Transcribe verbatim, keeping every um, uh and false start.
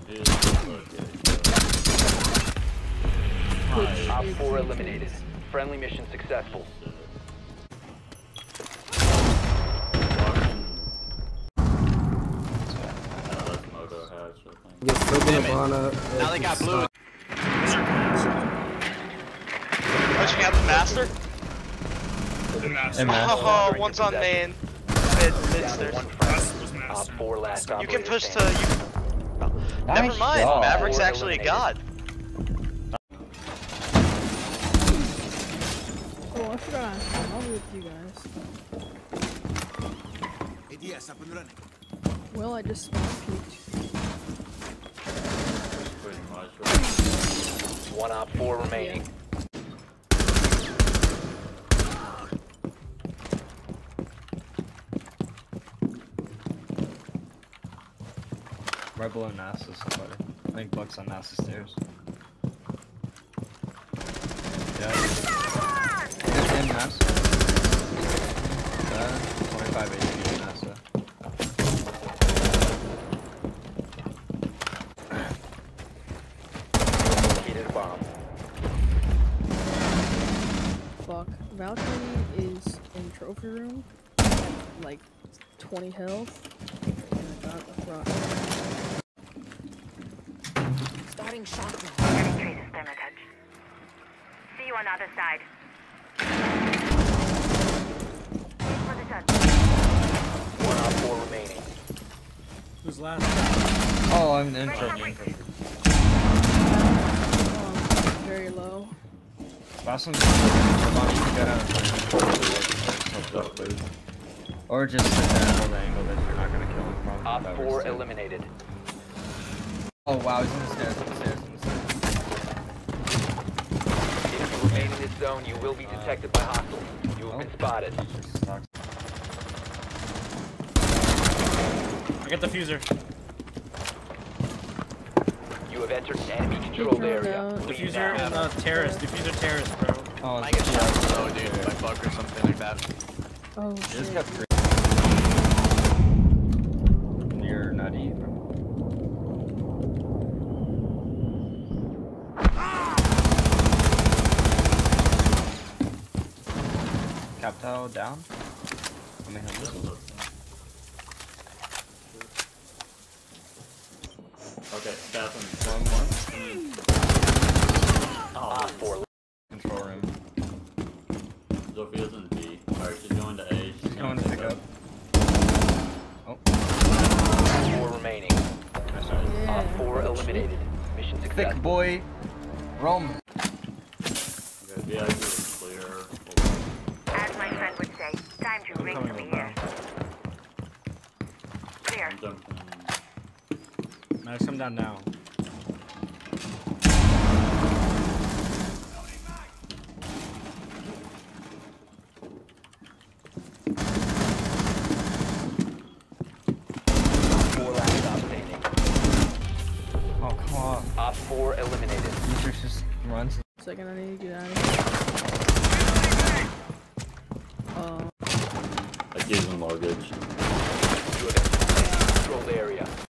Op four eliminated. Friendly mission successful. Now they got blue. Pushing out the master. Oh, one's on main. Mid, mid stairs. Op four last You can operator push to. standing. You... Oh. Never mind. shot. Maverick's actually a god. Oh, I forgot. I'll be with you guys. Yes, up and running. Well, I just spawn peeked. One op four remaining. Right below NASA somebody. I think Buck's on NASA stairs. Yeah. In NASA. Uh, twenty-five H P in NASA. Located a bomb. Fuck. Valkyrie is in trophy room. At like twenty health. And I got a rock. Starting shotgun. Getting traces damage. See you on the other side. Position. One op four remaining. Who's last? Oh, I'm in trophy. Um, very low. Last one's get out of play. Or just sit there and hold the angle that you're not gonna kill him from. Op four eliminated. Oh wow, he's in the stairs, in the stairs, in the stairs. If you remain in this zone, you will be detected by hostiles. You have been spotted. I got the fuser. You have entered an enemy controlled area. out. Leave Diffuser now. and uh, terrorist. Diffuser terrorist, bro. Oh, I it's get shot low, dude, by bug or something like that. Oh just shit. got three. You're nutty, bro. Captel down. Let me have this. Okay, bathroom. One more. Op four. Control room. Sophia's in B. Alright, she's going to A. She's, He's going to pick up. Oh. Four remaining. Yeah. Op four eliminated. Mission Thick successful. boy. Rome. Okay, V I P is clear. As my friend would say, time to ring coming from up here. Clear. I'm jumping. Max, come down now. Four last stop standing. Oh, come on. Op four eliminated. Matrix just runs. Second, I need to get out of here. Uh, I gave him luggage. You have entered an enemy controlled area.